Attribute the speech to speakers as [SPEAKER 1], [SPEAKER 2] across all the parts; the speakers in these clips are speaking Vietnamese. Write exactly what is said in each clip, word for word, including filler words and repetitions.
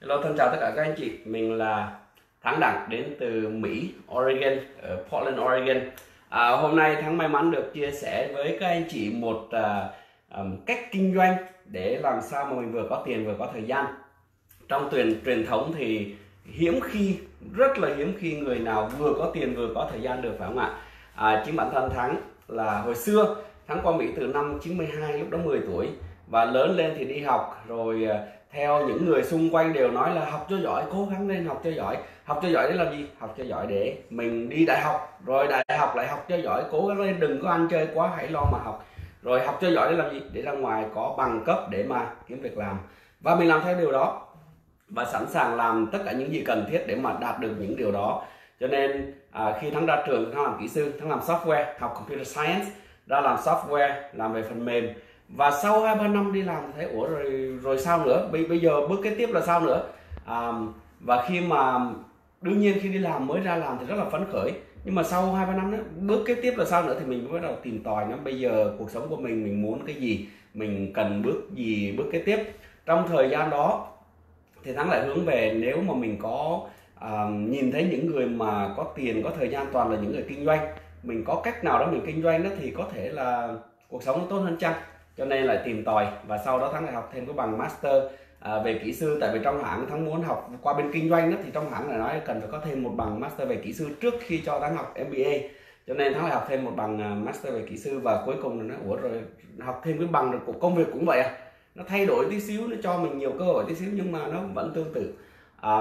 [SPEAKER 1] Hello, thân chào tất cả các anh chị. Mình là Thắng Đặng đến từ Mỹ, Oregon, ở Portland, Oregon. À, hôm nay Thắng may mắn được chia sẻ với các anh chị một à, um, cách kinh doanh để làm sao mà mình vừa có tiền vừa có thời gian. Trong truyền truyền thống thì hiếm khi, rất là hiếm khi người nào vừa có tiền vừa có thời gian được, phải không ạ? À, chính bản thân Thắng là hồi xưa Thắng qua Mỹ từ năm chín mươi hai, lúc đó mười tuổi, và lớn lên thì đi học rồi. Theo những người xung quanh đều nói là học cho giỏi, cố gắng lên, học cho giỏi. Học cho giỏi để làm gì? Học cho giỏi để mình đi đại học, rồi đại học lại học cho giỏi, cố gắng lên, đừng có ăn chơi quá, hãy lo mà học. Rồi học cho giỏi để làm gì? Để ra ngoài có bằng cấp để mà kiếm việc làm. Và mình làm theo điều đó và sẵn sàng làm tất cả những gì cần thiết để mà đạt được những điều đó. Cho nên à, khi Thắng ra trường, Thắng làm kỹ sư, Thắng làm software, học computer science, ra làm software, làm về phần mềm. Và sau hai ba năm đi làm thì thấy ủa rồi rồi sao nữa, bây bây giờ bước kế tiếp là sao nữa. À, và khi mà đương nhiên khi đi làm, mới ra làm thì rất là phấn khởi, nhưng mà sau hai ba năm đó, bước kế tiếp là sao nữa thì mình mới bắt đầu tìm tòi nó. Bây giờ cuộc sống của mình mình muốn cái gì, mình cần bước gì, bước kế tiếp. Trong thời gian đó thì Thắng lại hướng về, nếu mà mình có à, nhìn thấy những người mà có tiền, có thời gian, toàn là những người kinh doanh, mình có cách nào đó mình kinh doanh đó thì có thể là cuộc sống nó tốt hơn chăng. Cho nên lại tìm tòi, và sau đó Thắng lại học thêm cái bằng master à, về kỹ sư. Tại vì trong hãng Thắng muốn học qua bên kinh doanh đó, thì trong hãng lại nói cần phải có thêm một bằng master về kỹ sư trước khi cho Thắng học em bê a. Cho nên Thắng lại học thêm một bằng master về kỹ sư, và cuối cùng là nói ủa rồi học thêm cái bằng của công việc cũng vậy à, nó thay đổi tí xíu, nó cho mình nhiều cơ hội tí xíu, nhưng mà nó vẫn tương tự. À,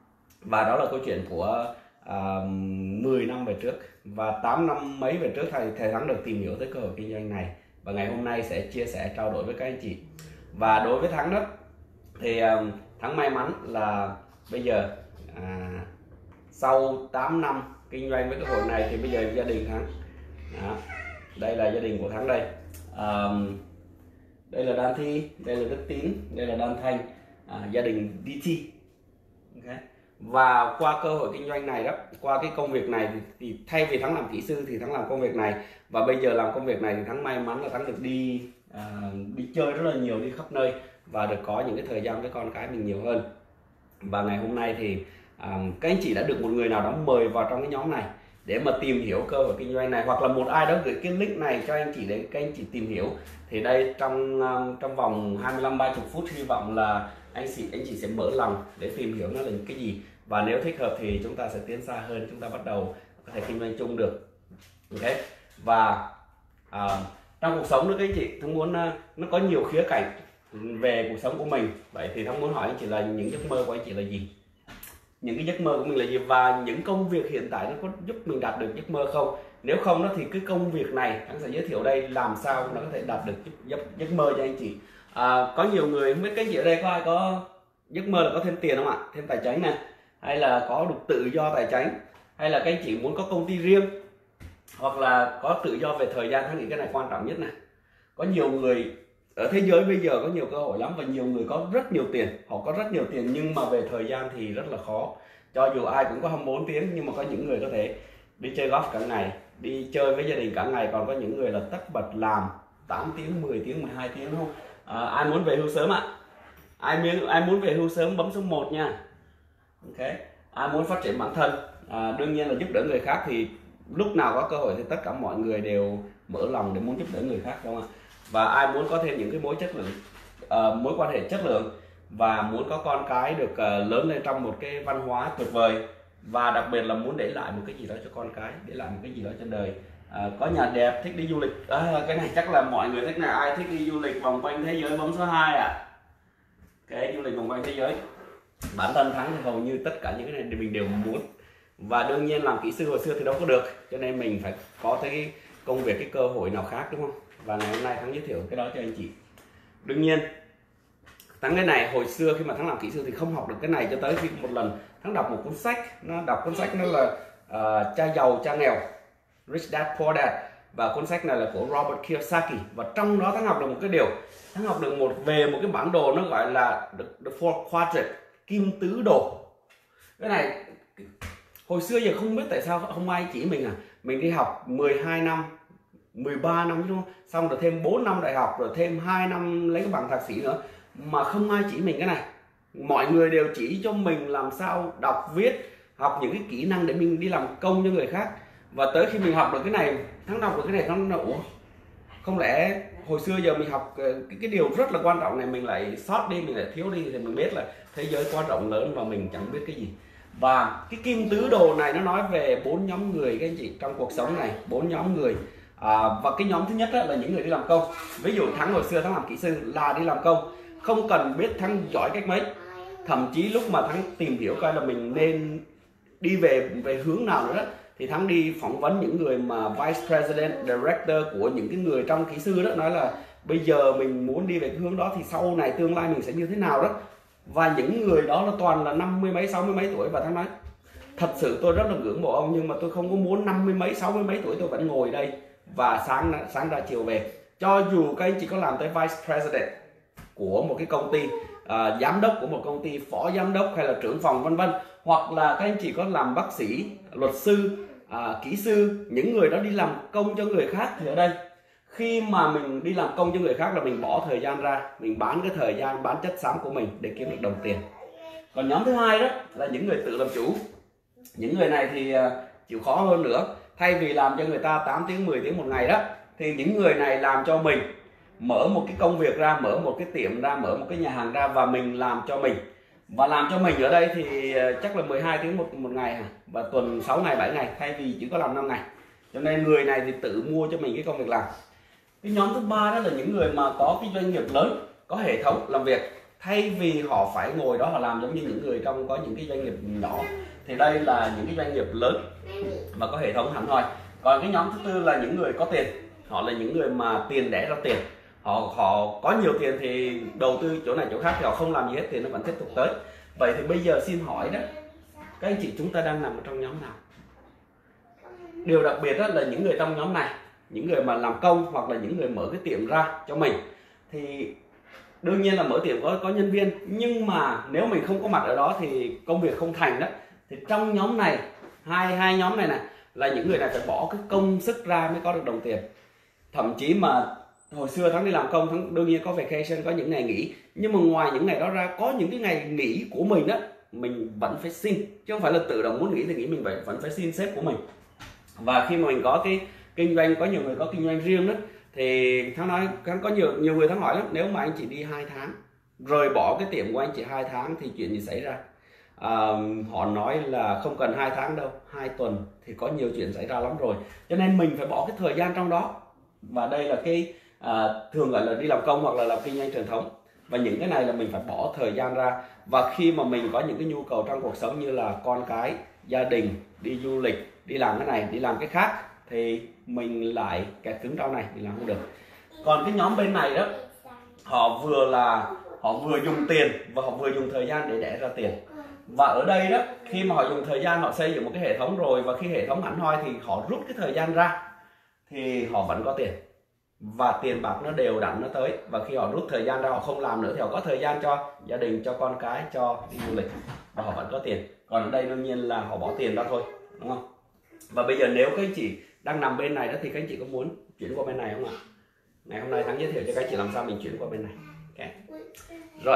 [SPEAKER 1] và đó là câu chuyện của à, mười năm về trước, và tám năm mấy về trước thầy thầy Thắng được tìm hiểu tới cơ hội kinh doanh này, và ngày hôm nay sẽ chia sẻ, trao đổi với các anh chị. Và đối với Thắng đó thì à, Thắng may mắn là bây giờ à, sau tám năm kinh doanh với cái hội này thì bây giờ gia đình Thắng đó, đây là gia đình của Thắng đây. À, đây là Đan Thi, đây là Đức Tín, đây là Đan Thanh, à, gia đình đê tê. Okay. Và qua cơ hội kinh doanh này đó, qua cái công việc này thì, thì thay vì Thắng làm kỹ sư thì Thắng làm công việc này, và bây giờ làm công việc này thì Thắng may mắn là Thắng được đi à, đi chơi rất là nhiều, đi khắp nơi, và được có những cái thời gian với con cái mình nhiều hơn. Và ngày hôm nay thì à, các anh chị đã được một người nào đó mời vào trong cái nhóm này để mà tìm hiểu cơ hội kinh doanh này, hoặc là một ai đó gửi cái link này cho anh chị để các anh chị tìm hiểu. Thì đây trong trong vòng hai mươi lăm ba mươi phút hy vọng là anh chị anh chị sẽ mở lòng để tìm hiểu nó là những cái gì, và nếu thích hợp thì chúng ta sẽ tiến xa hơn, chúng ta bắt đầu có thể kinh doanh chung được. Ok. Và à, trong cuộc sống nữa các anh chị, Thắng muốn nó có nhiều khía cạnh về cuộc sống của mình. Vậy thì Thắng muốn hỏi anh chị là những giấc mơ của anh chị là gì, những cái giấc mơ của mình là gì, và những công việc hiện tại nó có giúp mình đạt được giấc mơ không. Nếu không đó thì cái công việc này Thắng sẽ giới thiệu đây làm sao nó có thể đạt được giấc, giấc mơ cho anh chị. À, có nhiều người, không biết các anh chị ở đây có ai có giấc mơ là có thêm tiền không ạ, thêm tài chính này, hay là có được tự do tài chính, hay là các anh chị muốn có công ty riêng, hoặc là có tự do về thời gian. Thắng nghĩ cái này quan trọng nhất này. Có nhiều người ở thế giới bây giờ có nhiều cơ hội lắm, và nhiều người có rất nhiều tiền, họ có rất nhiều tiền, nhưng mà về thời gian thì rất là khó. Cho dù ai cũng có hai mươi bốn tiếng, nhưng mà có những người có thể đi chơi golf cả ngày, đi chơi với gia đình cả ngày, còn có những người là tất bật làm tám tiếng, mười tiếng, mười hai tiếng, đúng không? À, ai muốn về hưu sớm ạ? À? Ai muốn ai muốn về hưu sớm bấm số một nha. Ok. Ai muốn phát triển bản thân, à, đương nhiên là giúp đỡ người khác, thì lúc nào có cơ hội thì tất cả mọi người đều mở lòng để muốn giúp đỡ người khác, đúng không ạ? Và ai muốn có thêm những cái mối chất lượng, uh, mối quan hệ chất lượng, và muốn có con cái được uh, lớn lên trong một cái văn hóa tuyệt vời, và đặc biệt là muốn để lại một cái gì đó cho con cái, để lại một cái gì đó cho đời. Uh, có nhà đẹp, thích đi du lịch, à, cái này chắc là mọi người thích. Này, ai thích đi du lịch vòng quanh thế giới bấm số hai ạ. À. Cái du lịch vòng quanh thế giới, bản thân Thắng thì hầu như tất cả những cái này thì mình đều muốn. Và đương nhiên làm kỹ sư hồi xưa thì đâu có được, cho nên mình phải có cái công việc, cái cơ hội nào khác, đúng không? Và ngày hôm nay Thắng giới thiệu cái đó cho anh chị. Đương nhiên Thắng cái này hồi xưa khi mà Thắng làm kỹ sư thì không học được cái này, cho tới khi một lần Thắng đọc một cuốn sách, nó đọc cuốn sách nó là uh, Cha giàu cha nghèo, Rich Dad Poor Dad, và cuốn sách này là của Robert Kiyosaki. Và trong đó Thắng học được một cái điều, Thắng học được một về một cái bản đồ, nó gọi là the, the four quadrant, kim tứ đồ. Cái này hồi xưa giờ không biết tại sao không ai chỉ mình. À, mình đi học mười hai năm, mười ba năm, đúng không? Xong rồi thêm bốn năm đại học, rồi thêm hai năm lấy cái bằng thạc sĩ nữa, mà không ai chỉ mình cái này. mọi người đều chỉ cho mình làm sao đọc viết, học những cái kỹ năng để mình đi làm công cho người khác. Và tới khi mình học được cái này, thắng đọc được cái này, thắng ủa không lẽ hồi xưa giờ mình học cái, cái điều rất là quan trọng này mình lại sót đi, mình lại thiếu đi, thì mình biết là thế giới quá rộng lớn và mình chẳng biết cái gì. Và cái kim tứ đồ này nó nói về bốn nhóm người các anh chị trong cuộc sống này, bốn nhóm người. À, và cái nhóm thứ nhất là những người đi làm công. Ví dụ Thắng hồi xưa Thắng làm kỹ sư là đi làm công, không cần biết Thắng giỏi cách mấy, thậm chí lúc mà Thắng tìm hiểu coi là mình nên đi về về hướng nào nữa đó, thì Thắng đi phỏng vấn những người mà vice president, director của những cái người trong kỹ sư đó, nói là bây giờ mình muốn đi về cái hướng đó thì sau này tương lai mình sẽ như thế nào đó. Và những người đó là toàn là năm mươi mấy, sáu mươi mấy tuổi, và Thắng nói thật sự tôi rất là ngưỡng mộ ông, nhưng mà tôi không có muốn năm mươi mấy, sáu mươi mấy tuổi tôi vẫn ngồi đây và sáng sáng ra chiều về. Cho dù các anh chị có làm tới vice president của một cái công ty, à, giám đốc của một công ty, phó giám đốc hay là trưởng phòng vân vân, hoặc là các anh chị có làm bác sĩ, luật sư, à, kỹ sư, những người đó đi làm công cho người khác, thì ở đây khi mà mình đi làm công cho người khác là mình bỏ thời gian ra, mình bán cái thời gian, bán chất xám của mình để kiếm được đồng tiền. Còn nhóm thứ hai đó là những người tự làm chủ. Những người này thì uh, chịu khó hơn nữa. Thay vì làm cho người ta tám tiếng, mười tiếng một ngày đó, thì những người này làm cho mình, mở một cái công việc ra, mở một cái tiệm ra, mở một cái nhà hàng ra, và mình làm cho mình. Và làm cho mình ở đây thì uh, chắc là mười hai tiếng một, một ngày hả? Và tuần sáu ngày, bảy ngày, thay vì chỉ có làm năm ngày. Cho nên người này thì tự mua cho mình cái công việc làm. Cái nhóm thứ ba đó là những người mà có cái doanh nghiệp lớn, có hệ thống làm việc. Thay vì họ phải ngồi đó họ làm giống như những người trong có những cái doanh nghiệp nhỏ, thì đây là những cái doanh nghiệp lớn và có hệ thống hẳn hoi. Còn cái nhóm thứ tư là những người có tiền. Họ là những người mà tiền đẻ ra tiền. Họ họ có nhiều tiền thì đầu tư chỗ này chỗ khác, thì họ không làm gì hết, tiền nó vẫn tiếp tục tới. Vậy thì bây giờ xin hỏi đó, các anh chị chúng ta đang nằm ở trong nhóm nào? Điều đặc biệt đó là những người trong nhóm này, những người mà làm công hoặc là những người mở cái tiệm ra cho mình, thì đương nhiên là mở tiệm có có nhân viên, nhưng mà nếu mình không có mặt ở đó thì công việc không thành đó. Thì trong nhóm này, hai hai nhóm này này là những người này phải bỏ cái công sức ra mới có được đồng tiền. Thậm chí mà hồi xưa Thắng đi làm công, Thắng đương nhiên có vacation, có những ngày nghỉ, nhưng mà ngoài những ngày đó ra, có những cái ngày nghỉ của mình đó mình vẫn phải xin, chứ không phải là tự động muốn nghỉ thì nghỉ, mình phải vẫn phải xin sếp của mình. Và khi mà mình có cái kinh doanh, có nhiều người có kinh doanh riêng đó, thì Thắng nói, Thắng có nhiều nhiều người Thắng hỏi lắm, nếu mà anh chị đi hai tháng, rời bỏ cái tiệm của anh chị hai tháng thì chuyện gì xảy ra? À, họ nói là không cần hai tháng đâu, hai tuần thì có nhiều chuyện xảy ra lắm rồi. Cho nên mình phải bỏ cái thời gian trong đó. Và đây là cái à, thường gọi là đi làm công hoặc là làm kinh doanh truyền thống. Và những cái này là mình phải bỏ thời gian ra. Và khi mà mình có những cái nhu cầu trong cuộc sống như là con cái, gia đình, đi du lịch, đi làm cái này, đi làm cái khác, thì mình lại kẹt cứng trong này, mình làm không được. Còn cái nhóm bên này đó, họ vừa là họ vừa dùng tiền và họ vừa dùng thời gian để đẻ ra tiền. Và ở đây đó, khi mà họ dùng thời gian, họ xây dựng một cái hệ thống rồi, và khi hệ thống hẳn hoi thì họ rút cái thời gian ra thì họ vẫn có tiền, và tiền bạc nó đều đặn nó tới. Và khi họ rút thời gian ra, họ không làm nữa, thì họ có thời gian cho gia đình, cho con cái, cho đi du lịch, và họ vẫn có tiền. Còn ở đây đương nhiên là họ bỏ tiền ra thôi, đúng không? Và bây giờ nếu các anh chị đang nằm bên này đó, thì các anh chị có muốn chuyển qua bên này không ạ? Ngày hôm nay Thắng giới thiệu cho các anh chị làm sao mình chuyển qua bên này. Okay. Rồi.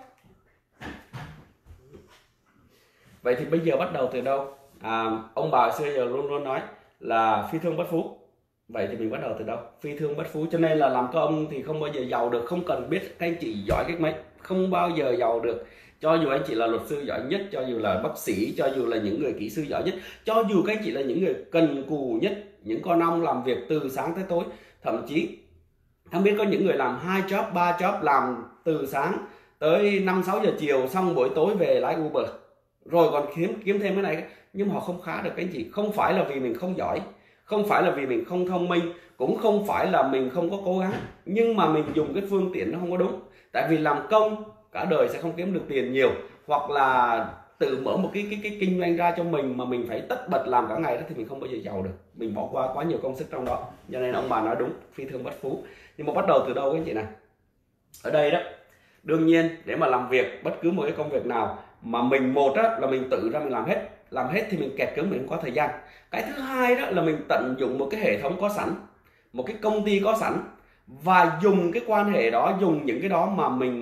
[SPEAKER 1] Vậy thì bây giờ bắt đầu từ đâu? À, ông bà xưa giờ luôn luôn nói là phi thương bất phú. Vậy thì mình bắt đầu từ đâu? Phi thương bất phú. Cho nên là làm công thì không bao giờ giàu được. Không cần biết các anh chị giỏi cách mấy, không bao giờ giàu được. Cho dù anh chị là luật sư giỏi nhất, cho dù là bác sĩ, cho dù là những người kỹ sư giỏi nhất, cho dù các anh chị là những người cần cù nhất, những con ong làm việc từ sáng tới tối. Thậm chí Thắng biết có những người làm hai job, ba job, làm từ sáng tới năm sáu giờ chiều, xong buổi tối về lái Uber, rồi còn kiếm kiếm thêm cái này, nhưng mà họ không khá được các anh chị. Không phải là vì mình không giỏi, không phải là vì mình không thông minh, cũng không phải là mình không có cố gắng, nhưng mà mình dùng cái phương tiện nó không có đúng. Tại vì làm công cả đời sẽ không kiếm được tiền nhiều, hoặc là tự mở một cái cái cái kinh doanh ra cho mình mà mình phải tất bật làm cả ngày đó, thì mình không bao giờ giàu được. Mình bỏ qua quá nhiều công sức trong đó. Cho nên ông bà nói đúng, phi thương bất phú. Nhưng mà bắt đầu từ đâu các anh chị này? Ở đây đó, đương nhiên để mà làm việc bất cứ một cái công việc nào mà mình, một đó là mình tự ra mình làm hết, làm hết thì mình kẹt cứng, mình không có thời gian. Cái thứ hai đó là mình tận dụng một cái hệ thống có sẵn, một cái công ty có sẵn, và dùng cái quan hệ đó, dùng những cái đó mà mình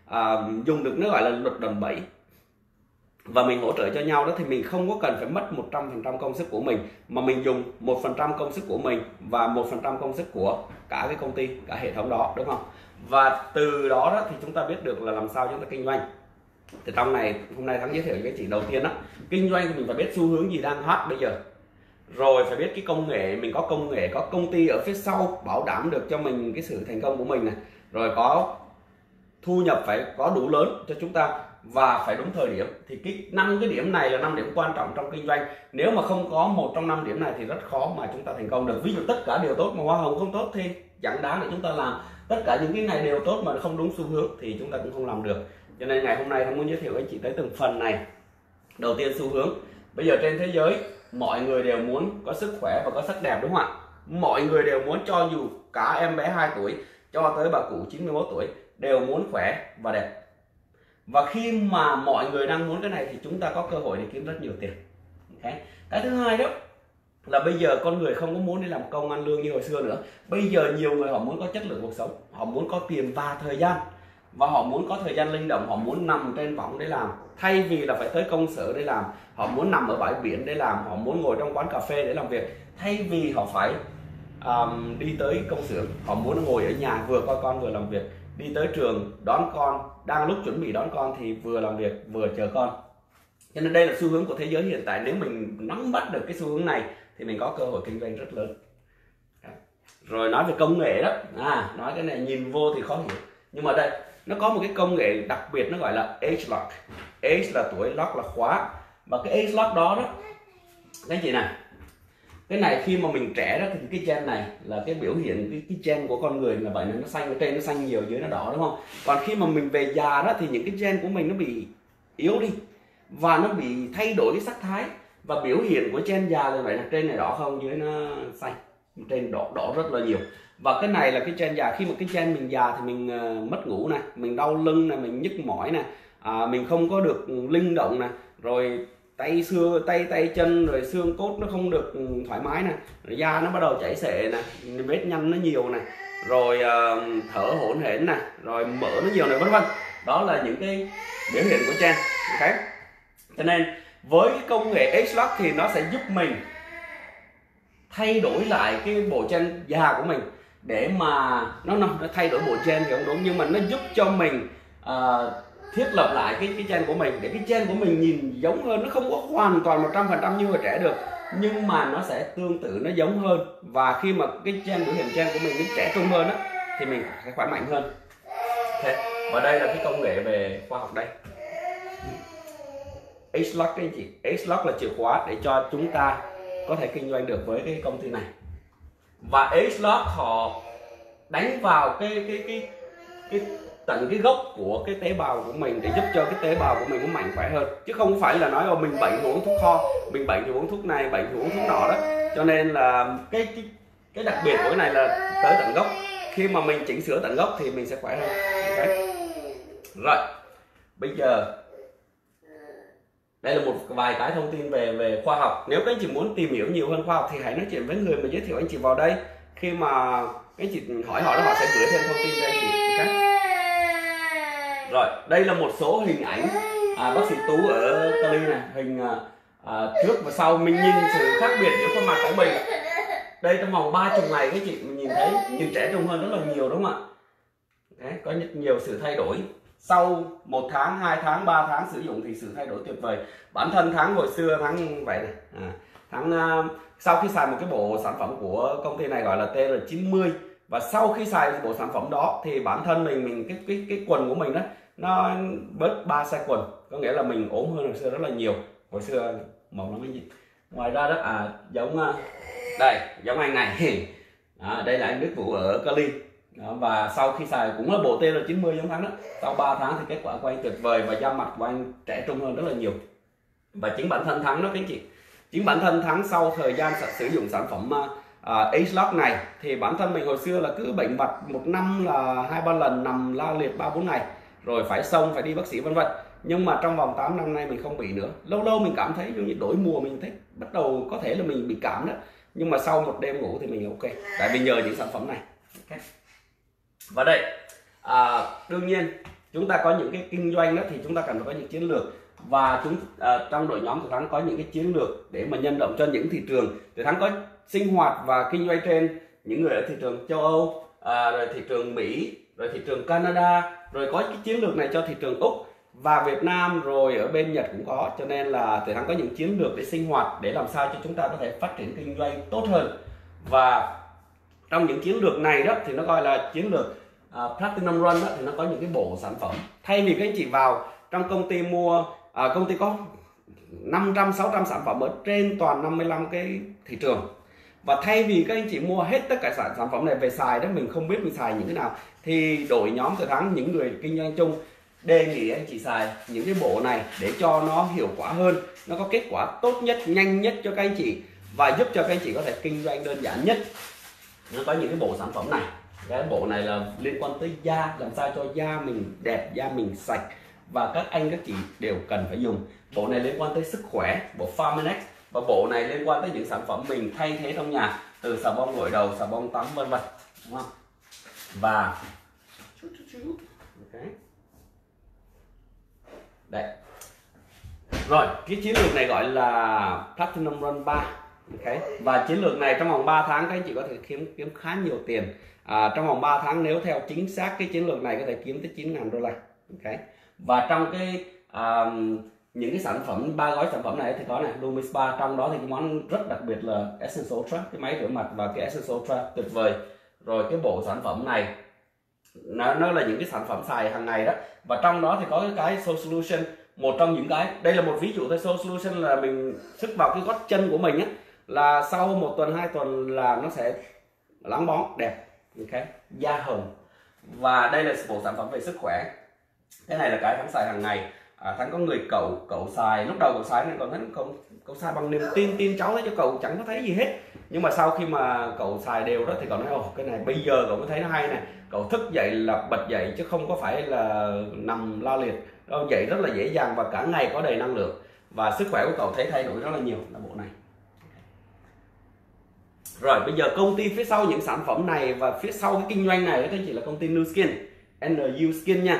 [SPEAKER 1] à, dùng được nó gọi là luật đòn bẩy, và mình hỗ trợ cho nhau đó, thì mình không có cần phải mất một trăm phần trăm công sức của mình, mà mình dùng một phần trăm công sức của mình và một phần trăm công sức của cả cái công ty, cả hệ thống đó, đúng không? Và từ đó đó thì chúng ta biết được là làm sao chúng ta kinh doanh. Thì trong này hôm nay Thắng giới thiệu với chị đầu tiên đó, kinh doanh thì mình phải biết xu hướng gì đang hot bây giờ, rồi phải biết cái công nghệ, mình có công nghệ, có công ty ở phía sau bảo đảm được cho mình cái sự thành công của mình này, rồi có thu nhập phải có đủ lớn cho chúng ta và phải đúng thời điểm. Thì cái năm cái điểm này là năm điểm quan trọng trong kinh doanh. Nếu mà không có một trong năm điểm này thì rất khó mà chúng ta thành công được. Ví dụ tất cả đều tốt mà hoa hồng không tốt thì chẳng đáng để chúng ta làm. Tất cả những cái này đều tốt mà không đúng xu hướng thì chúng ta cũng không làm được. Cho nên ngày hôm nay tôi muốn giới thiệu với anh chị tới từng phần này. Đầu tiên, xu hướng. Bây giờ trên thế giới mọi người đều muốn có sức khỏe và có sắc đẹp, đúng không ạ? Mọi người đều muốn, cho dù cả em bé hai tuổi cho tới bà cụ chín mươi mốt tuổi đều muốn khỏe và đẹp. Và khi mà mọi người đang muốn cái này thì chúng ta có cơ hội để kiếm rất nhiều tiền. Okay. Cái thứ hai đó là bây giờ con người không có muốn đi làm công ăn lương như hồi xưa nữa. Bây giờ nhiều người họ muốn có chất lượng cuộc sống, họ muốn có tiền và thời gian, và họ muốn có thời gian linh động, họ muốn nằm trên võng để làm thay vì là phải tới công sở để làm, họ muốn nằm ở bãi biển để làm, họ muốn ngồi trong quán cà phê để làm việc thay vì họ phải um, đi tới công xưởng, họ muốn ngồi ở nhà vừa coi con vừa làm việc, đi tới trường đón con, đang lúc chuẩn bị đón con thì vừa làm việc vừa chờ con. Cho nên đây là xu hướng của thế giới hiện tại. Nếu mình nắm bắt được cái xu hướng này thì mình có cơ hội kinh doanh rất lớn. Rồi nói về công nghệ đó, à, nói cái này nhìn vô thì khó hiểu, nhưng mà đây nó có một cái công nghệ đặc biệt, nó gọi là age lock. Age là tuổi, lock là khóa. Và cái age lock đó đó, cái chị này, cái này khi mà mình trẻ đó thì cái gen này là cái biểu hiện cái, cái gen của con người là vậy, nó xanh, ở trên nó xanh nhiều, dưới nó đỏ, đúng không? Còn khi mà mình về già đó thì những cái gen của mình nó bị yếu đi và nó bị thay đổi cái sắc thái, và biểu hiện của gen già là vậy, là trên này đỏ không, dưới nó xanh, trên đỏ đỏ rất là nhiều. Và cái này là cái gen già. Khi mà cái gen mình già thì mình uh, mất ngủ này, mình đau lưng này, mình nhức mỏi này, à, mình không có được linh động này, rồi tay xưa tay tay chân rồi xương cốt nó không được thoải mái này, rồi da nó bắt đầu chảy xệ này, vết nhăn nó nhiều này, rồi uh, thở hổn hển này, rồi mỡ nó nhiều này, vân vân. Đó là những cái biểu hiện của gen. Okay. Cho nên với cái công nghệ age lock thì nó sẽ giúp mình thay đổi lại cái bộ gen già của mình, để mà nó, nó nó thay đổi bộ gen thì không đúng, nhưng mà nó giúp cho mình uh, thiết lập lại cái cái gen của mình, để cái gen của mình nhìn giống hơn. Nó không có hoàn toàn một trăm phần trăm như hồi trẻ được, nhưng mà nó sẽ tương tự, nó giống hơn. Và khi mà cái gen biểu hiện gen của mình nó trẻ trung hơn á thì mình sẽ khỏe mạnh hơn. Okay. Và đây là cái công nghệ về khoa học đây, age lock đấy anh chị. Age lock là chìa khóa để cho chúng ta có thể kinh doanh được với cái công ty này. Và age lock họ đánh vào cái cái cái cái tận cái gốc của cái tế bào của mình, để giúp cho cái tế bào của mình nó mạnh khỏe hơn, chứ không phải là nói là mình bệnh thì uống thuốc ho, mình bệnh thì uống thuốc này, bệnh thì uống thuốc nọ đó. Cho nên là cái cái, cái đặc biệt của cái này là tới tận gốc. Khi mà mình chỉnh sửa tận gốc thì mình sẽ khỏe hơn. Okay. Rồi bây giờ đây là một vài cái thông tin về về khoa học. Nếu các anh chị muốn tìm hiểu nhiều hơn khoa học thì hãy nói chuyện với người mà giới thiệu anh chị vào đây. Khi mà các anh chị hỏi họ, họ sẽ gửi thêm thông tin cho anh chị. Okay. Rồi đây là một số hình ảnh à, bác sĩ Tú ở Cali này, hình à, trước và sau. Mình nhìn sự khác biệt giữa khuôn mặt của mình. Đây trong vòng ba mươi ngày các chị mình nhìn thấy nhìn trẻ trung hơn rất là nhiều, đúng không ạ? Đấy, có rất nhiều sự thay đổi. Sau một tháng, hai tháng, ba tháng sử dụng thì sự thay đổi tuyệt vời. Bản thân Thắng hồi xưa Thắng vậy này, à, Thắng uh, sau khi xài một cái bộ sản phẩm của công ty này gọi là T R chín mươi, và sau khi xài bộ sản phẩm đó thì bản thân mình mình cái cái cái quần của mình đó nó bớt ba size quần, có nghĩa là mình ốm hơn hồi xưa rất là nhiều. Hồi xưa mỏng lắm cái gì. Ngoài ra đó à, giống uh, đây giống anh này à, đây là anh Đức Vũ ở Cali. Đó, và sau khi xài cũng là bộ T R chín mươi giống Thắng đó, sau ba tháng thì kết quả của anh tuyệt vời và da mặt của anh trẻ trung hơn rất là nhiều. Và chính bản thân Thắng đó các anh chị, chính bản thân Thắng sau thời gian sử dụng sản phẩm uh, age lock này thì bản thân mình hồi xưa là cứ bệnh vặt một năm là hai ba lần, nằm la liệt ba bốn ngày, rồi phải xông, phải đi bác sĩ vân vân. Nhưng mà trong vòng tám năm nay mình không bị nữa. Lâu lâu mình cảm thấy như đổi mùa mình thấy bắt đầu có thể là mình bị cảm đó, nhưng mà sau một đêm ngủ thì mình ok, tại vì nhờ những sản phẩm này. Okay. Và đây à, đương nhiên chúng ta có những cái kinh doanh đó thì chúng ta cần phải có những chiến lược, và chúng à, trong đội nhóm Từ Thắng có những cái chiến lược để mà nhân rộng cho những thị trường. Từ Thắng có sinh hoạt và kinh doanh trên những người ở thị trường châu Âu, à, rồi thị trường Mỹ, rồi thị trường Canada, rồi có cái chiến lược này cho thị trường Úc và Việt Nam, rồi ở bên Nhật cũng có. Cho nên là Từ Thắng có những chiến lược để sinh hoạt để làm sao cho chúng ta có thể phát triển kinh doanh tốt hơn. Và trong những chiến lược này đó thì nó gọi là chiến lược uh, Platinum Run đó, thì nó có những cái bộ sản phẩm. Thay vì các anh chị vào trong công ty mua, uh, công ty có năm trăm sáu trăm sản phẩm ở trên toàn năm mươi lăm cái thị trường, và thay vì các anh chị mua hết tất cả sản, sản phẩm này về xài đó, mình không biết mình xài những cái nào, thì đội nhóm Từ Thắng, những người kinh doanh chung đề nghị anh chị xài những cái bộ này để cho nó hiệu quả hơn, nó có kết quả tốt nhất, nhanh nhất cho các anh chị, và giúp cho các anh chị có thể kinh doanh đơn giản nhất. Nó có những cái bộ sản phẩm này. Cái bộ này là liên quan tới da, làm sao cho da mình đẹp, da mình sạch, và các anh các chị đều cần phải dùng. Bộ này liên quan tới sức khỏe, bộ Farmanex, và bộ này liên quan tới những sản phẩm mình thay thế trong nhà, từ xà bông gội đầu, xà bông tắm vân vân, đúng không? Và okay. Đấy. Rồi, cái chiến lược này gọi là Platinum Run ba. Okay. Và chiến lược này trong vòng ba tháng các anh chị có thể kiếm kiếm khá nhiều tiền. À, trong vòng ba tháng nếu theo chính xác cái chiến lược này có thể kiếm tới chín ngàn đô la. Okay. Và trong cái à, những cái sản phẩm, ba gói sản phẩm này thì có này, Lumi Spa, trong đó thì cái món rất đặc biệt là Essence Ultra, cái máy rửa mặt và cái Essence Ultra tuyệt vời. Rồi cái bộ sản phẩm này nó, nó là những cái sản phẩm xài hàng ngày đó, và trong đó thì có cái, cái Soul Solution, một trong những cái, đây là một ví dụ thôi. Soul Solution là mình sức vào cái gót chân của mình á, là sau một tuần hai tuần là nó sẽ láng bóng đẹp, okay. Da hồng. Và đây là bộ sản phẩm về sức khỏe. Cái này là cái Thắng xài hàng ngày. À, Thắng có người cậu cậu xài, lúc đầu cậu xài này còn thấy cậu, cậu xài bằng niềm tin, tin cháu thấy cho cậu chẳng có thấy gì hết. Nhưng mà sau khi mà cậu xài đều đó thì cậu nói ồ, cái này bây giờ cậu mới thấy nó hay này. Cậu thức dậy là bật dậy chứ không có phải là nằm la liệt. Cậu dậy rất là dễ dàng và cả ngày có đầy năng lượng. Và sức khỏe của cậu thấy thay đổi rất là nhiều là bộ này. Rồi bây giờ công ty phía sau những sản phẩm này và phía sau cái kinh doanh này đó, các anh chị, là công ty New Skin, en u Skin nha.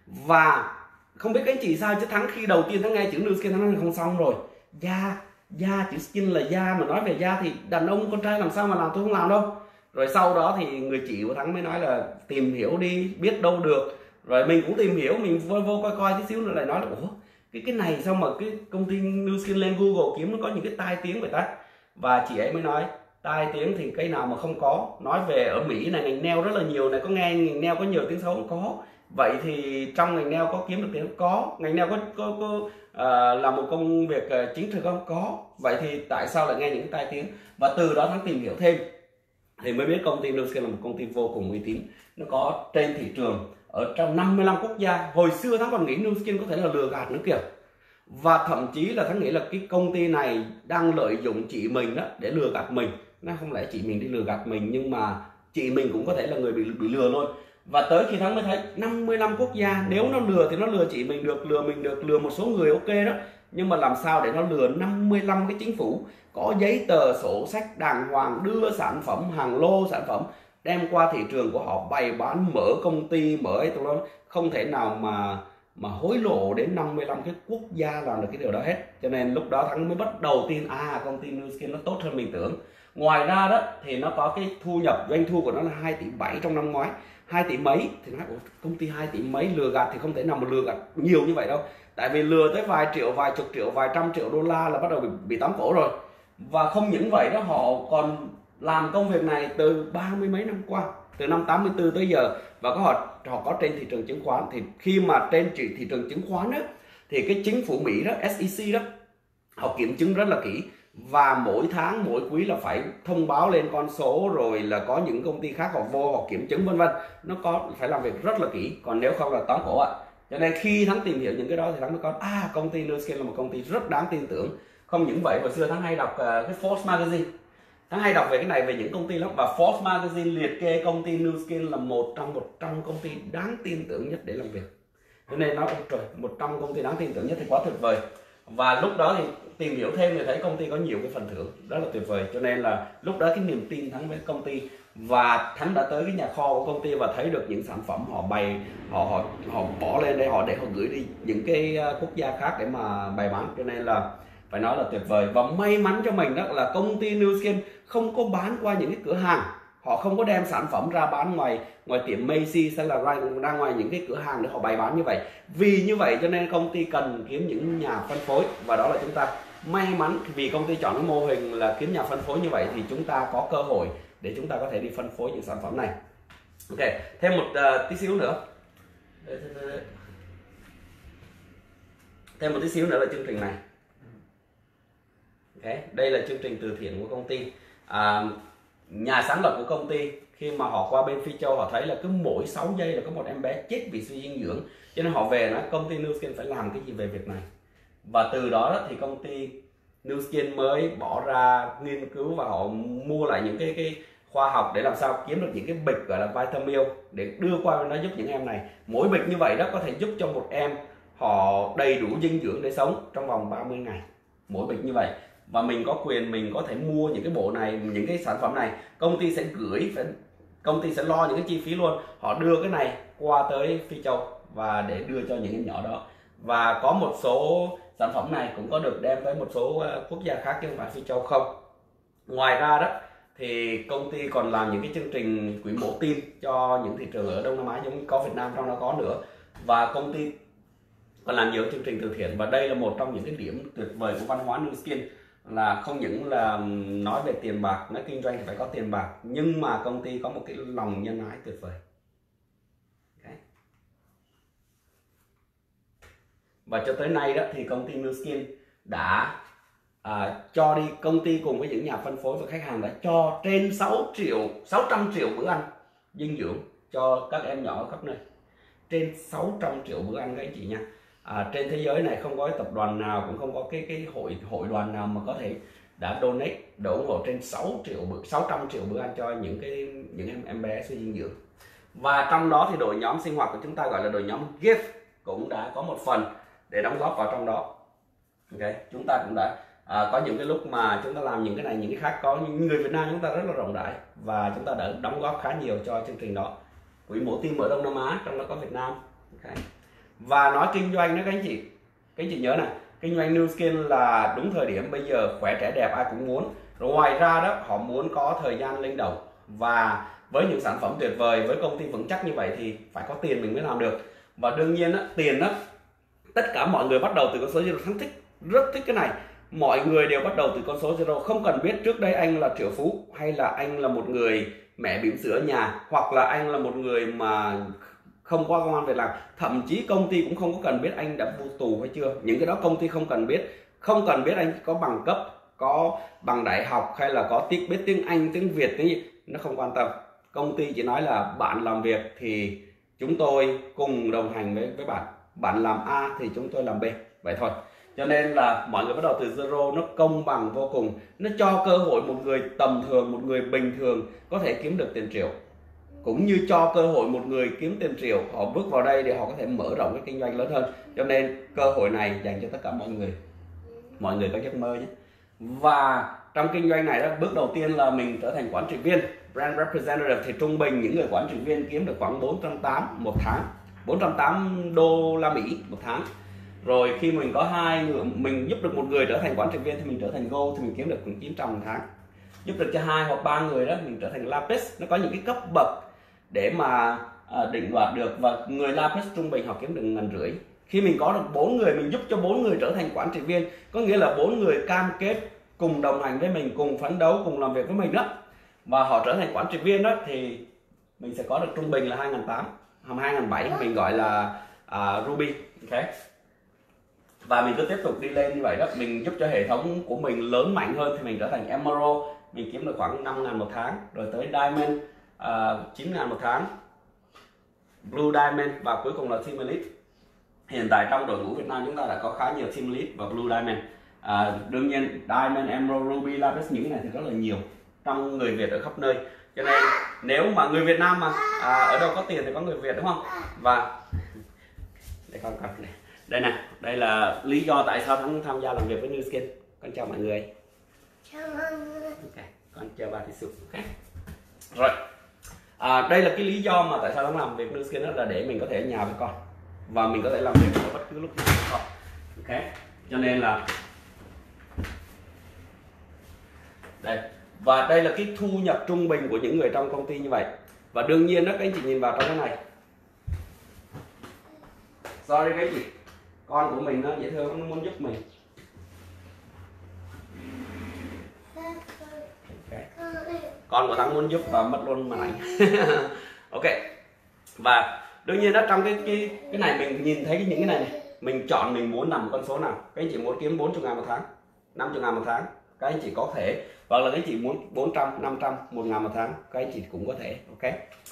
[SPEAKER 1] Và không biết các anh chị sao chứ Thắng khi đầu tiên Thắng nghe chữ New Skin Thắng nói không xong rồi. Da, da, chữ skin là da, mà nói về da thì đàn ông con trai làm sao mà làm, tôi không làm đâu. Rồi sau đó thì người chị của Thắng mới nói là tìm hiểu đi, biết đâu được. Rồi mình cũng tìm hiểu, mình vô, vô coi coi tí xíu nữa lại nói là ủa, cái cái này sao mà cái công ty New Skin lên Google kiếm nó có những cái tai tiếng vậy ta. Và chị ấy mới nói tai tiếng thì cái nào mà không có. Nói về ở Mỹ này ngành nail rất là nhiều này, có nghe ngành nail có nhiều tiếng xấu không? Có. Vậy thì trong ngành nail có kiếm được tiền không? Có. Ngành nail có, có, có uh, làm một công việc uh, chính thực không? Có. Vậy thì tại sao lại nghe những tai tiếng? Và từ đó Thắng tìm hiểu thêm thì mới biết công ty New Skin là một công ty vô cùng uy tín. Nó có trên thị trường ở trong năm mươi lăm quốc gia. Hồi xưa Thắng còn nghĩ New Skin có thể là lừa gạt nữa kìa. Và thậm chí là Thắng nghĩ là cái công ty này đang lợi dụng chị mình đó để lừa gạt mình. Nó không lẽ chị mình đi lừa gạt mình, nhưng mà chị mình cũng có thể là người bị bị lừa luôn. Và tới khi Thắng mới thấy năm mươi lăm quốc gia, nếu nó lừa thì nó lừa chị mình được, lừa mình được, lừa một số người ok đó. Nhưng mà làm sao để nó lừa năm mươi lăm cái chính phủ có giấy tờ sổ sách đàng hoàng, đưa sản phẩm hàng lô sản phẩm đem qua thị trường của họ bày bán, mở công ty, mở ấy tụi nó không thể nào mà mà hối lộ đến năm mươi lăm cái quốc gia làm được cái điều đó hết. Cho nên lúc đó Thắng mới bắt đầu tin à công ty New Skin nó tốt hơn mình tưởng. Ngoài ra đó thì nó có cái thu nhập, doanh thu của nó là hai tỷ bảy trong năm ngoái, hai tỷ mấy. Thì nói công ty hai tỷ mấy lừa gạt thì không thể nào mà lừa gạt nhiều như vậy đâu. Tại vì lừa tới vài triệu, vài chục triệu, vài trăm triệu đô la là bắt đầu bị, bị tóm cổ rồi. Và không những vậy đó, họ còn làm công việc này từ ba mươi mấy năm qua, từ năm tám mươi tư tới giờ. Và có họ họ có trên thị trường chứng khoán. Thì khi mà trên thị trường chứng khoán đó, thì cái chính phủ Mỹ đó, ét e xê đó, họ kiểm chứng rất là kỹ. Và mỗi tháng, mỗi quý là phải thông báo lên con số, rồi là có những công ty khác họ vô họ kiểm chứng vân vân. Nó có phải làm việc rất là kỹ, còn nếu không là tóm cổ ạ. Cho nên khi Thắng tìm hiểu những cái đó thì Thắng mới có à công ty New Skin là một công ty rất đáng tin tưởng. Không những vậy, hồi xưa Thắng hay đọc uh, cái Forbes Magazine. Thắng hay đọc về cái này, về những công ty lắm. Và Forbes Magazine liệt kê công ty New Skin là một trong một trăm công ty đáng tin tưởng nhất để làm việc. Cho nên nói trời, một trăm công ty đáng tin tưởng nhất thì quá tuyệt vời. Và lúc đó thì tìm hiểu thêm thì thấy công ty có nhiều cái phần thưởng rất là tuyệt vời, cho nên là lúc đó cái niềm tin Thắng với công ty, và Thắng đã tới cái nhà kho của công ty và thấy được những sản phẩm họ bày, họ họ họ bỏ lên đây, họ để họ gửi đi những cái quốc gia khác để mà bày bán, cho nên là phải nói là tuyệt vời. Và may mắn cho mình đó là công ty Nu Skin không có bán qua những cái cửa hàng, họ không có đem sản phẩm ra bán ngoài ngoài tiệm Macy's hay là ra, ra ngoài những cái cửa hàng để họ bày bán như vậy. Vì như vậy cho nên công ty cần kiếm những nhà phân phối, và đó là chúng ta may mắn vì công ty chọn cái mô hình là kiếm nhà phân phối như vậy, thì chúng ta có cơ hội để chúng ta có thể đi phân phối những sản phẩm này. Ok, thêm một uh, tí xíu nữa thêm một tí xíu nữa là chương trình này. Okay. Đây là chương trình từ thiện của công ty. À, nhà sáng lập của công ty khi mà họ qua bên Phi Châu, họ thấy là cứ mỗi sáu giây là có một em bé chết vì suy dinh dưỡng, cho nên họ về nói công ty Nu Skin phải làm cái gì về việc này. Và từ đó thì công ty Nu Skin mới bỏ ra nghiên cứu và họ mua lại những cái cái khoa học để làm sao kiếm được những cái bịch gọi là Vitamil để đưa qua bên đó giúp những em này. Mỗi bịch như vậy đó có thể giúp cho một em họ đầy đủ dinh dưỡng để sống trong vòng ba mươi ngày, mỗi bịch như vậy. Và mình có quyền mình có thể mua những cái bộ này, những cái sản phẩm này, công ty sẽ gửi, phải công ty sẽ lo những cái chi phí luôn, họ đưa cái này qua tới Phi Châu và để đưa cho những em nhỏ đó. Và có một số sản phẩm này cũng có được đem tới một số quốc gia khác chứ không phải Phi Châu không. Ngoài ra đó thì công ty còn làm những cái chương trình quỹ mổ tim cho những thị trường ở Đông Nam Á, giống có Việt Nam trong đó có nữa. Và công ty còn làm nhiều chương trình từ thiện, và đây là một trong những cái điểm tuyệt vời của văn hóa Nu Skin, là không những là nói về tiền bạc, nói kinh doanh thì phải có tiền bạc, nhưng mà công ty có một cái lòng nhân ái tuyệt vời. Okay. Và cho tới nay đó thì công ty Nu Skin đã à, cho đi, công ty cùng với những nhà phân phối và khách hàng đã cho trên sáu triệu, sáu trăm triệu bữa ăn dinh dưỡng cho các em nhỏ ở khắp nơi. Trên sáu trăm triệu bữa ăn các anh chị nha. À, trên thế giới này không có cái tập đoàn nào, cũng không có cái cái hội hội đoàn nào mà có thể đã donate, đã ủng hộ trên sáu triệu bữa, sáu trăm triệu bữa ăn cho những cái những em em bé suy dinh dưỡng. Và trong đó thì đội nhóm sinh hoạt của chúng ta gọi là đội nhóm gift cũng đã có một phần để đóng góp vào trong đó. Ok, chúng ta cũng đã à, có những cái lúc mà chúng ta làm những cái này những cái khác, có những người Việt Nam chúng ta rất là rộng rãi và chúng ta đã đóng góp khá nhiều cho chương trình đó. Quỹ mổ tim ở Đông Nam Á, trong đó có Việt Nam. Okay. Và nói kinh doanh đó các anh chị, các anh chị nhớ này, kinh doanh Nu Skin là đúng thời điểm bây giờ, khỏe trẻ đẹp ai cũng muốn. Rồi ngoài ra đó họ muốn có thời gian linh động, và với những sản phẩm tuyệt vời, với công ty vững chắc như vậy thì phải có tiền mình mới làm được. Và đương nhiên đó, tiền đó, tất cả mọi người bắt đầu từ con số zero. Thắng thích, rất thích cái này. Mọi người đều bắt đầu từ con số zero, không cần biết trước đây anh là triệu phú, hay là anh là một người mẹ bỉm sữa ở nhà, hoặc là anh là một người mà không có công ăn việc làm, thậm chí công ty cũng không có cần biết anh đã vô tù hay chưa. Những cái đó công ty không cần biết, không cần biết anh có bằng cấp, có bằng đại học, hay là có biết tiếng Anh, tiếng Việt, tiếng gì, nó không quan tâm. Công ty chỉ nói là bạn làm việc thì chúng tôi cùng đồng hành với với bạn, bạn làm A thì chúng tôi làm B, vậy thôi. Cho nên là mọi người bắt đầu từ zero, nó công bằng vô cùng, nó cho cơ hội một người tầm thường, một người bình thường có thể kiếm được tiền triệu, cũng như cho cơ hội một người kiếm tiền triệu họ bước vào đây để họ có thể mở rộng cái kinh doanh lớn hơn. Cho nên cơ hội này dành cho tất cả mọi người, mọi người có giấc mơ nhé. Và trong kinh doanh này đó, bước đầu tiên là mình trở thành quản trị viên, brand representative, thì trung bình những người quản trị viên kiếm được khoảng bốn trăm tám mươi một tháng, bốn trăm tám mươi đô la Mỹ một tháng. Rồi khi mình có hai người, mình giúp được một người trở thành quản trị viên thì mình trở thành Gold, thì mình kiếm được khoảng chín trăm một tháng. Giúp được cho hai hoặc ba người đó mình trở thành Lapis. Nó có những cái cấp bậc để mà à, định đoạt được, và người Lapis trung bình họ kiếm được ngàn rưỡi. Khi mình có được bốn người, mình giúp cho bốn người trở thành quản trị viên, có nghĩa là bốn người cam kết cùng đồng hành với mình, cùng phấn đấu, cùng làm việc với mình đó, và họ trở thành quản trị viên đó, thì mình sẽ có được trung bình là hai nghìn tám trăm, hai nghìn bảy trăm, mình gọi là uh, Ruby. Okay. Và mình cứ tiếp tục đi lên như vậy đó, mình giúp cho hệ thống của mình lớn mạnh hơn thì mình trở thành Emerald, mình kiếm được khoảng năm nghìn một tháng, rồi tới Diamond uh, chín nghìn một tháng, Blue Diamond, và cuối cùng là Team Elite. Hiện tại trong đội ngũ Việt Nam chúng ta đã có khá nhiều Team Elite và Blue Diamond. À, đương nhiên Diamond, Emerald, Ruby, Lapis, những cái này thì rất là nhiều trong người Việt ở khắp nơi. Cho nên nếu mà người Việt Nam mà à, ở đâu có tiền thì có người Việt, đúng không? Và để con cặp này. Đây nè, đây là lý do tại sao Thắng tham gia làm việc với Nu Skin. Con chào mọi người.
[SPEAKER 2] Chào mọi người.
[SPEAKER 1] Ok, con chào bà Thị Sục. Ok. Rồi. À, đây là cái lý do mà tại sao Thắng làm việc với Nu Skin, đó là để mình có thể ở nhà với con và mình có thể làm việc ở bất cứ lúc nào với con. Ok. Cho nên là đây, và đây là cái thu nhập trung bình của những người trong công ty như vậy. Và đương nhiên đó, các anh chị nhìn vào trong cái này. Sorry các anh chị, con của mình nó dễ thương, nó muốn giúp mình. Okay. Con của Thắng muốn giúp và mất luôn màn ảnh. Ok. Và đương nhiên đó, trong cái cái cái này mình nhìn thấy cái những cái này này, mình chọn mình muốn nằm con số nào. Các anh chị muốn kiếm bốn mươi ngàn một tháng, năm mươi ngàn một tháng, các anh chị có thể, hoặc là các anh chị muốn bốn trăm, năm trăm, một ngàn một tháng, các anh chị cũng có thể. Ok.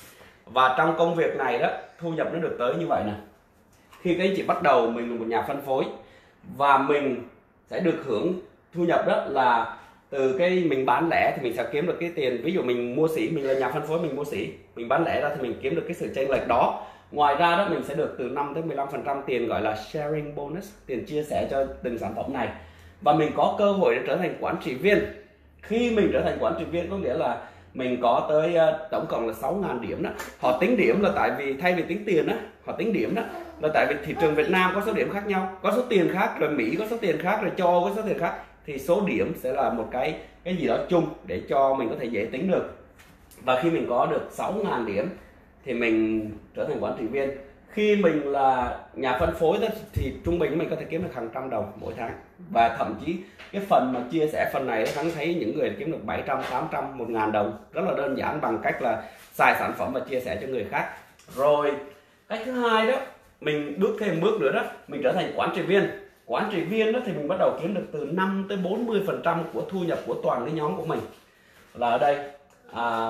[SPEAKER 1] Và trong công việc này đó, thu nhập nó được tới như vậy nè. Khi các anh chị bắt đầu mình là một nhà phân phối và mình sẽ được hưởng thu nhập đó là từ cái mình bán lẻ thì mình sẽ kiếm được cái tiền. Ví dụ mình mua sỉ, mình là nhà phân phối, mình mua sỉ, mình bán lẻ ra thì mình kiếm được cái sự chênh lệch đó. Ngoài ra đó, mình sẽ được từ năm tới mười lăm phần trăm tiền gọi là sharing bonus, tiền chia sẻ cho từng sản phẩm này. Và mình có cơ hội để trở thành quản trị viên. Khi mình trở thành quản trị viên có nghĩa là mình có tới uh, tổng cộng là sáu ngàn điểm đó. Họ tính điểm là tại vì thay vì tính tiền đó, họ tính điểm đó là tại vì thị trường Việt Nam có số điểm khác nhau, có số tiền khác, rồi Mỹ có số tiền khác, rồi châu Âu có số tiền khác, thì số điểm sẽ là một cái cái gì đó chung để cho mình có thể dễ tính được. Và khi mình có được sáu ngàn điểm thì mình trở thành quản trị viên. Khi mình là nhà phân phối đó, thì trung bình mình có thể kiếm được hàng trăm đồng mỗi tháng. Và thậm chí cái phần mà chia sẻ phần này Thắng thấy những người kiếm được bảy trăm, tám trăm, một ngàn đồng rất là đơn giản bằng cách là xài sản phẩm và chia sẻ cho người khác. Rồi cách thứ hai đó, mình bước thêm bước nữa đó, mình trở thành quản trị viên. Quản trị viên đó thì mình bắt đầu kiếm được từ năm tới bốn mươi phần trăm của thu nhập của toàn cái nhóm của mình. Là ở đây à,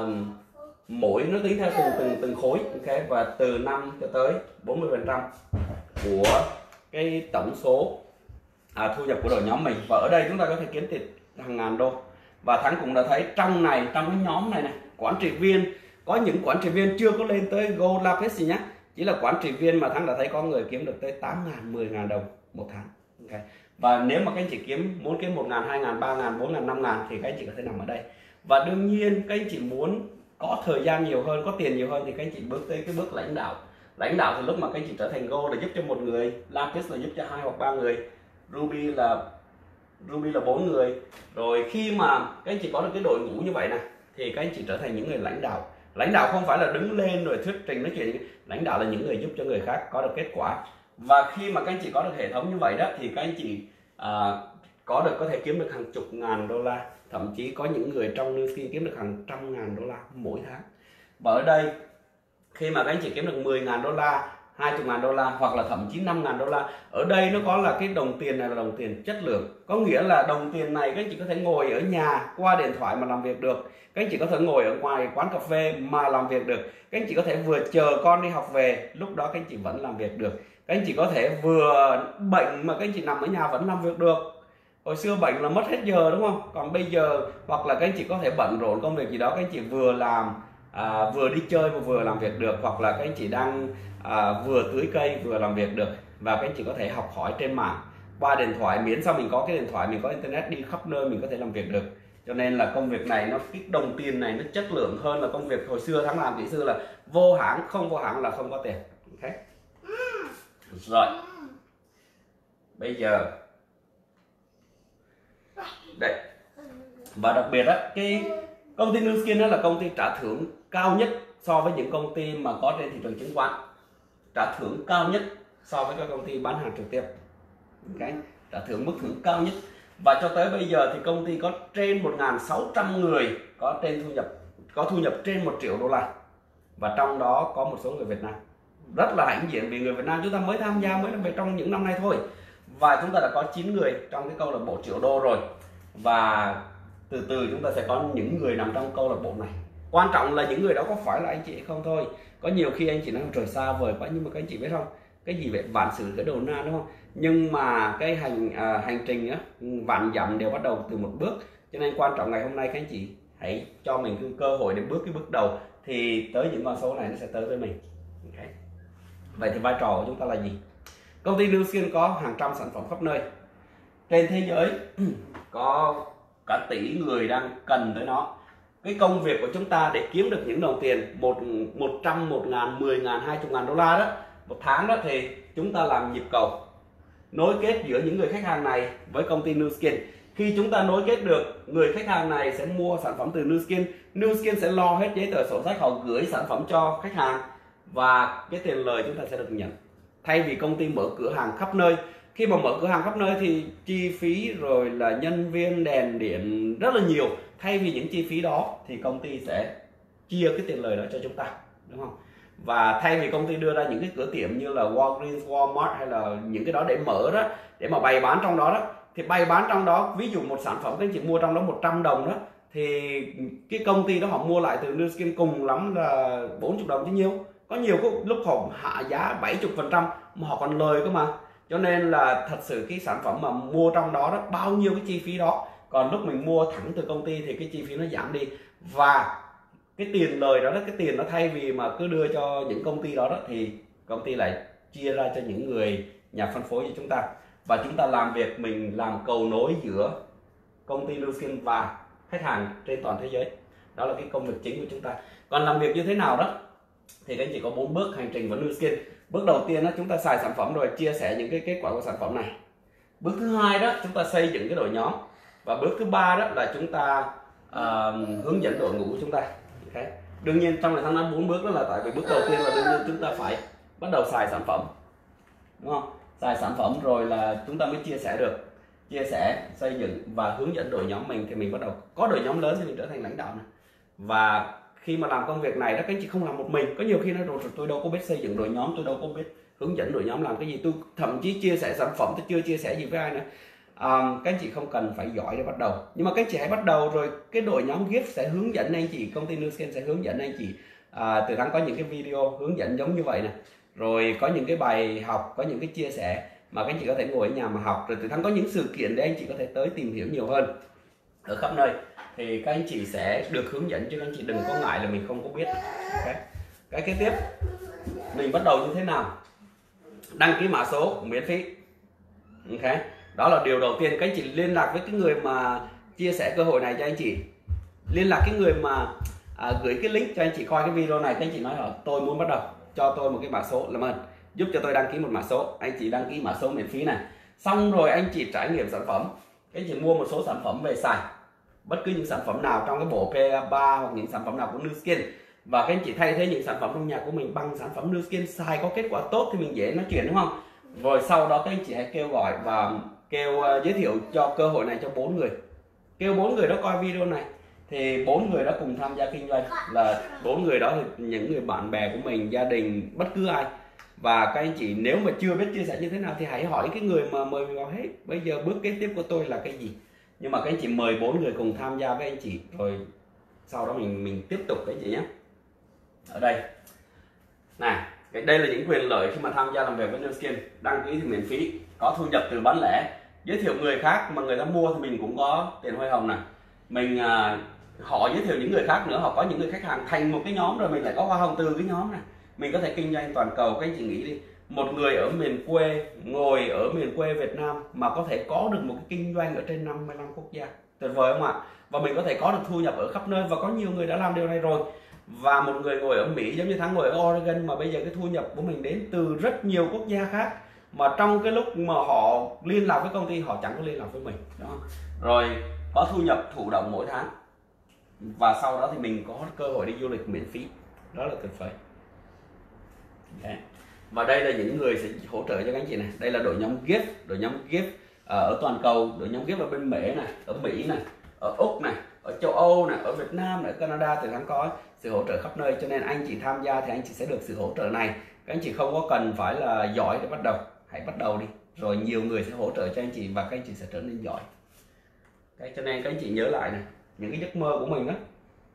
[SPEAKER 1] mỗi nó tính theo từng từng từng khối. Ok, và từ năm cho tới bốn mươi phần trăm của cái tổng số à, thu nhập của đội nhóm mình. Và ở đây chúng ta có thể kiếm tiền hàng ngàn đô. Và Thắng cũng đã thấy trong này, trong cái nhóm này này, quản trị viên, có những quản trị viên chưa có lên tới Gold Lapis gì nhá, chỉ là quản trị viên mà Thắng đã thấy có người kiếm được tới tám ngàn, mười ngàn đồng một tháng. Okay. Và nếu mà các anh chị kiếm muốn kiếm một ngàn, hai ngàn, ba ngàn, bốn ngàn, năm ngàn thì các anh chị có thể nằm ở đây. Và đương nhiên các anh chị muốn có thời gian nhiều hơn, có tiền nhiều hơn thì các anh chị bước tới cái bước lãnh đạo. Lãnh đạo thì lúc mà các anh chị trở thành Gold là giúp cho một người, Lapis là giúp cho hai hoặc ba người, Ruby là Ruby là bốn người. Rồi khi mà các anh chị có được cái đội ngũ như vậy này thì các anh chị trở thành những người lãnh đạo. Lãnh đạo không phải là đứng lên rồi thuyết trình nói chuyện, lãnh đạo là những người giúp cho người khác có được kết quả. Và khi mà các anh chị có được hệ thống như vậy đó thì các anh chị à, có được có thể kiếm được hàng chục ngàn đô la, thậm chí có những người trong Nu Skin kiếm được hàng trăm ngàn đô la mỗi tháng. Và ở đây khi mà các anh chị kiếm được mười ngàn đô la, hai mươi ngàn đô la hoặc là thậm chí năm ngàn đô la, ở đây nó có là cái đồng tiền này là đồng tiền chất lượng. Có nghĩa là đồng tiền này các anh chị có thể ngồi ở nhà qua điện thoại mà làm việc được. Các anh chị có thể ngồi ở ngoài quán cà phê mà làm việc được. Các anh chị có thể vừa chờ con đi học về, lúc đó các anh chị vẫn làm việc được. Các anh chị có thể vừa bệnh mà các anh chị nằm ở nhà vẫn làm việc được. Hồi xưa bệnh là mất hết giờ đúng không? Còn bây giờ hoặc là các anh chị có thể bận rộn công việc gì đó, các anh chị vừa làm à, vừa đi chơi mà vừa làm việc được. Hoặc là các anh chị đang à, vừa tưới cây vừa làm việc được. Và các anh chị có thể học hỏi trên mạng qua điện thoại, miễn sao mình có cái điện thoại, mình có internet, đi khắp nơi mình có thể làm việc được. Cho nên là công việc này nó, cái đồng tiền này nó chất lượng hơn là công việc hồi xưa Thắng làm kỹ sư là vô hãng, không vô hãng là không có tiền. Ok. Rồi. Bây giờ đây. Và đặc biệt đó, cái công ty Nu Skin đó là công ty trả thưởng cao nhất so với những công ty mà có trên thị trường chứng khoán. Trả thưởng cao nhất so với các công ty bán hàng trực tiếp. Okay. Trả thưởng mức thưởng cao nhất. Và cho tới bây giờ thì công ty có trên một nghìn sáu trăm người có trên thu nhập có thu nhập trên một triệu đô la. Và trong đó có một số người Việt Nam. Rất là hãnh diện vì người Việt Nam chúng ta mới tham gia mới về trong những năm nay thôi. Và chúng ta đã có chín người trong cái câu lạc bộ triệu đô rồi. Và từ từ chúng ta sẽ có những người nằm trong câu lạc bộ này. Quan trọng là những người đó có phải là anh chị hay không thôi. Có nhiều khi anh chị nói trời xa vời quá, nhưng mà các anh chị biết không, cái gì vậy, vạn sự khởi đầu nan đúng không? Nhưng mà cái hành à, hành trình á, vạn dặm đều bắt đầu từ một bước. Cho nên quan trọng ngày hôm nay các anh chị hãy cho mình cái cơ hội để bước cái bước đầu, thì tới những con số này nó sẽ tới với mình. Okay. Vậy thì vai trò của chúng ta là gì? Công ty Nu Skin có hàng trăm sản phẩm khắp nơi trên thế giới, có cả tỷ người đang cần tới nó. Cái công việc của chúng ta để kiếm được những đồng tiền một một trăm, một ngàn, mười ngàn, hai mươi ngàn đô la đó một tháng đó, thì chúng ta làm nhịp cầu nối kết giữa những người khách hàng này với công ty Nu Skin. Khi chúng ta nối kết được, người khách hàng này sẽ mua sản phẩm từ Nu Skin, Nu Skin sẽ lo hết giấy tờ sổ sách, họ gửi sản phẩm cho khách hàng và cái tiền lời chúng ta sẽ được nhận. Thay vì công ty mở cửa hàng khắp nơi, khi mà mở cửa hàng khắp nơi thì chi phí rồi là nhân viên, đèn điện rất là nhiều. Thay vì những chi phí đó thì công ty sẽ chia cái tiền lời đó cho chúng ta, đúng không? Và thay vì công ty đưa ra những cái cửa tiệm như là Walgreens, Walmart hay là những cái đó để mở đó, để mà bày bán trong đó đó, thì bày bán trong đó, ví dụ một sản phẩm các anh chị mua trong đó một trăm đồng đó, thì cái công ty đó họ mua lại từ Nu Skin cùng lắm là bốn mươi đồng chứ nhiêu. Có nhiều lúc họ hạ giá bảy mươi phần trăm mà họ còn lời cơ mà. Cho nên là thật sự cái sản phẩm mà mua trong đó đó, bao nhiêu cái chi phí đó, còn lúc mình mua thẳng từ công ty thì cái chi phí nó giảm đi. Và cái tiền lời đó, cái tiền nó thay vì mà cứ đưa cho những công ty đó, đó thì công ty lại chia ra cho những người nhà phân phối cho chúng ta. Và chúng ta làm việc, mình làm cầu nối giữa công ty Nu Skin và khách hàng trên toàn thế giới. Đó là cái công việc chính của chúng ta. Còn làm việc như thế nào đó thì các anh chị có bốn bước hành trình của Nu Skin. Bước đầu tiên đó, chúng ta xài sản phẩm rồi chia sẻ những cái kết quả của sản phẩm này. Bước thứ hai đó, chúng ta xây dựng cái đội nhóm. Và bước thứ ba đó là chúng ta uh, hướng dẫn đội ngũ của chúng ta. Okay. Đương nhiên trong này thằng năm bốn bước đó là tại vì bước đầu tiên là đương nhiên chúng ta phải bắt đầu xài sản phẩm, đúng không? Xài sản phẩm rồi là chúng ta mới chia sẻ được, chia sẻ, xây dựng và hướng dẫn đội nhóm mình, thì mình bắt đầu có đội nhóm lớn thì mình trở thành lãnh đạo này. Và khi mà làm công việc này đó, các anh chị không làm một mình. Có nhiều khi nói rồi tôi đâu có biết xây dựng đội nhóm, tôi đâu có biết hướng dẫn đội nhóm làm cái gì, tôi thậm chí chia sẻ sản phẩm tôi chưa chia sẻ gì với ai nữa. À, các anh chị không cần phải giỏi để bắt đầu, nhưng mà các anh chị hãy bắt đầu rồi cái đội nhóm gift sẽ hướng dẫn anh chị, công ty Nu Skin sẽ hướng dẫn anh chị. À, từ tháng có những cái video hướng dẫn giống như vậy nè, rồi có những cái bài học, có những cái chia sẻ mà các anh chị có thể ngồi ở nhà mà học, rồi từ tháng có những sự kiện để anh chị có thể tới tìm hiểu nhiều hơn ở khắp nơi, thì các anh chị sẽ được hướng dẫn, chứ các anh chị đừng có ngại là mình không có biết. Okay. Cái kế tiếp mình bắt đầu như thế nào? Đăng ký mã số miễn phí. Ok, đó là điều đầu tiên. Các anh chị liên lạc với cái người mà chia sẻ cơ hội này cho anh chị, liên lạc cái người mà à, gửi cái link cho anh chị coi cái video này. Các anh chị nói là tôi muốn bắt đầu, cho tôi một cái mã số, làm ơn giúp cho tôi đăng ký một mã số. Anh chị đăng ký mã số miễn phí này, xong rồi anh chị trải nghiệm sản phẩm. Các anh chị mua một số sản phẩm về xài, bất cứ những sản phẩm nào trong cái bộ P ba hoặc những sản phẩm nào của Nu Skin, và các anh chị thay thế những sản phẩm trong nhà của mình bằng sản phẩm Nu Skin, xài có kết quả tốt thì mình dễ nói chuyện, đúng không? Rồi sau đó các anh chị hãy kêu gọi và kêu uh, giới thiệu cho cơ hội này cho bốn người, kêu bốn người đó coi video này, thì bốn người đó cùng tham gia kinh doanh, là bốn người đó thì những người bạn bè của mình, gia đình, bất cứ ai. Và các anh chị nếu mà chưa biết chia sẻ như thế nào thì hãy hỏi cái người mà mời mình vào hết, bây giờ bước kế tiếp của tôi là cái gì. Nhưng mà các anh chị mời bốn người cùng tham gia với anh chị, rồi sau đó mình mình tiếp tục các anh chị nhé. Ở đây này, đây là những quyền lợi khi mà tham gia làm việc với Nu Skin. Đăng ký thì miễn phí, có thu nhập từ bán lẻ, giới thiệu người khác mà người ta mua thì mình cũng có tiền hoa hồng này. Mình à, họ giới thiệu những người khác nữa, họ có những người khách hàng thành một cái nhóm rồi mình lại có hoa hồng từ cái nhóm này. Mình có thể kinh doanh toàn cầu. Các anh chị nghĩ đi, một người ở miền quê, ngồi ở miền quê Việt Nam mà có thể có được một cái kinh doanh ở trên năm mươi lăm quốc gia, tuyệt vời không ạ? Và mình có thể có được thu nhập ở khắp nơi, và có nhiều người đã làm điều này rồi. Và một người ngồi ở Mỹ giống như Thắng ngồi ở Oregon, mà bây giờ cái thu nhập của mình đến từ rất nhiều quốc gia khác, mà trong cái lúc mà họ liên lạc với công ty họ chẳng có liên lạc với mình đó. Rồi có thu nhập thụ động mỗi tháng, và sau đó thì mình có cơ hội đi du lịch miễn phí, đó là tuyệt vời. Okay. Và đây là những người sẽ hỗ trợ cho các anh chị này. Đây là đội nhóm gift, đội nhóm gift ở toàn cầu, đội nhóm gift ở bên Mỹ này, ở Mỹ này, ở Úc này, ở châu Âu này, ở Việt Nam này, ở Canada, từ tháng có sự hỗ trợ khắp nơi. Cho nên anh chị tham gia thì anh chị sẽ được sự hỗ trợ này. Các anh chị không có cần phải là giỏi để bắt đầu, hãy bắt đầu đi, rồi nhiều người sẽ hỗ trợ cho anh chị và các anh chị sẽ trở nên giỏi. Okay. Cho nên các anh chị nhớ lại này, những cái giấc mơ của mình đó,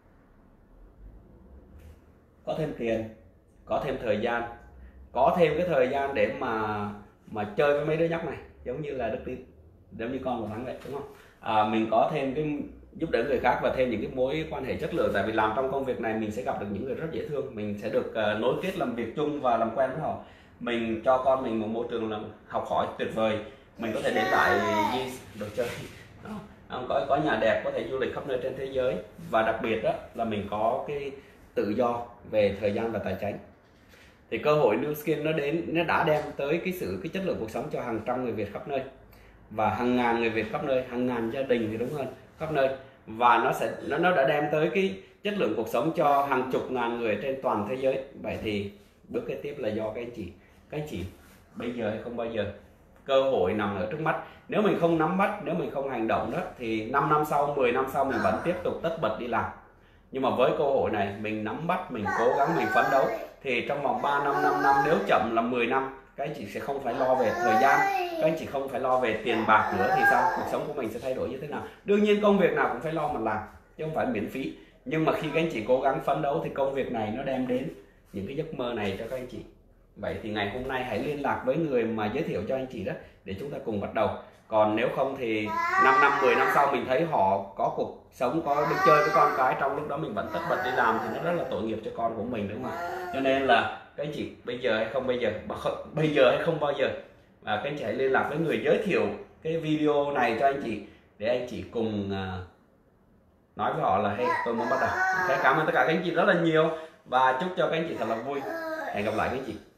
[SPEAKER 1] có thêm tiền, có thêm thời gian, có thêm cái thời gian để mà mà chơi với mấy đứa nhóc này, giống như là Đức Tín, giống như con của Thắng vậy, đúng không? À, mình có thêm cái giúp đỡ người khác và thêm những cái mối quan hệ chất lượng, tại vì làm trong công việc này mình sẽ gặp được những người rất dễ thương, mình sẽ được uh, nối kết làm việc chung và làm quen với họ. mình cho con mình một môi trường là học hỏi tuyệt vời, mình có thể đến lại di đồ chơi, có có nhà đẹp, có thể du lịch khắp nơi trên thế giới, và đặc biệt đó là mình có cái tự do về thời gian và tài chính. Thì cơ hội New Skin nó đến, nó đã đem tới cái sự cái chất lượng cuộc sống cho hàng trăm người Việt khắp nơi, và hàng ngàn người Việt khắp nơi, hàng ngàn gia đình thì đúng hơn, khắp nơi, và nó sẽ nó nó đã đem tới cái chất lượng cuộc sống cho hàng chục ngàn người trên toàn thế giới. Vậy thì bước kế tiếp là do các anh chị, các anh chị bây giờ hay không bao giờ, cơ hội nằm ở trước mắt. Nếu mình không nắm bắt, nếu mình không hành động đó, thì năm năm sau, mười năm sau mình vẫn tiếp tục tất bật đi làm. Nhưng mà với cơ hội này, mình nắm bắt, mình cố gắng, mình phấn đấu, thì trong vòng ba năm, năm năm, nếu chậm là mười năm, các anh chị sẽ không phải lo về thời gian, các anh chị không phải lo về tiền bạc nữa, thì sao? Cuộc sống của mình sẽ thay đổi như thế nào? Đương nhiên công việc nào cũng phải lo mà làm, chứ không phải miễn phí. Nhưng mà khi các anh chị cố gắng phấn đấu thì công việc này nó đem đến những cái giấc mơ này cho các anh chị. Vậy thì ngày hôm nay hãy liên lạc với người mà giới thiệu cho anh chị đó, để chúng ta cùng bắt đầu. Còn nếu không thì năm năm, mười năm sau mình thấy họ có cuộc sống, có đi chơi với con cái, trong lúc đó mình vẫn tất bật đi làm, thì nó rất là tội nghiệp cho con của mình, đúng không ạ? Cho nên là các anh chị bây giờ hay không bây giờ, bây giờ hay không bao giờ, và các anh chị hãy liên lạc với người giới thiệu cái video này cho anh chị, để anh chị cùng uh, nói với họ là hey, tôi muốn bắt đầu. Okay, cảm ơn tất cả các anh chị rất là nhiều, và chúc cho các anh chị thật là vui. Hẹn gặp lại các anh chị.